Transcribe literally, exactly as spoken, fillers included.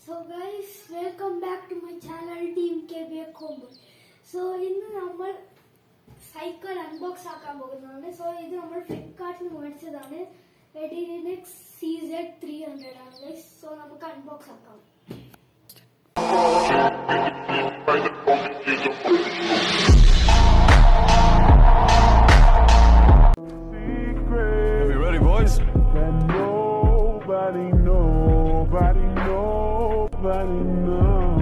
So guys, welcome back to my channel Team K B A Komban. So ഇന്ന് നമ്മൾ cycle unbox ആക്കാൻ പോകുന്നതാണ്. So ഇത് നമ്മൾ ഫ്ലിപ്കാർട്ടിൽ നിന്ന് മേടിച്ചതാണ്. എഡിനെക്സ് സി സെഡ് ത്രീ ഹൺഡ്രഡ് ആണ് ഗൈസ്. സോ നമുക്ക് അൺബോക്സ് ആക്കാം. Are you ready, boys? Nobody, nobody, nobody knows.